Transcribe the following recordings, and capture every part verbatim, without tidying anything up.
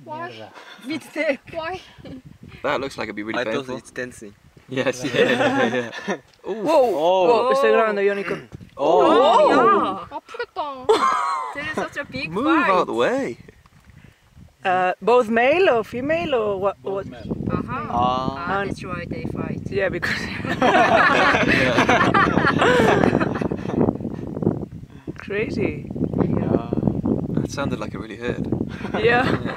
Why? Mierda. Mistake. Why? That looks like it'd be really I painful. thought it's dancing. Yes, yeah, yeah, yeah. Wow! Oh. Wow, estoy grabando, Yonico. Oh. Oh, 아프겠다. yeah. There is such a big Move fight. out of the way. Uh, both male or female or what? what? Uh-huh. Ah. Ah, that's why they fight. Yeah, because crazy. Yeah. That sounded like it really hurt. Yeah.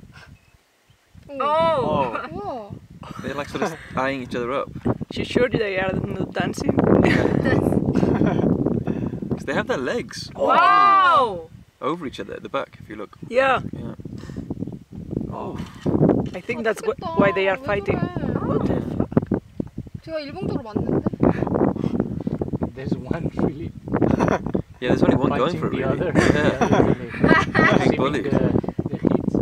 Oh. 우와. They're like sort of eyeing each other up. She sure they are not dancing. Because they have their legs Wow. over each other at the back, if you look. Yeah. Yeah. Oh. I think that's wh why they are 왜 fighting. 그래? What the fuck? 제가 일봉도로 맞는데? There's one really Yeah, there's only one going punching for it, the really. other. Yeah. Receiving bully. the, the hits.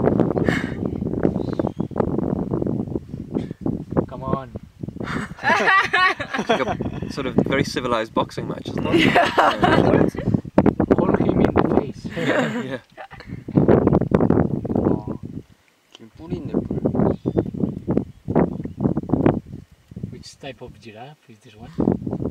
Come on. It's like a sort of very civilized boxing match, isn't it? Yeah. Hold him in the face. Yeah. Oh, 뿔이 있네, 뿔. which type of giraffe is this one?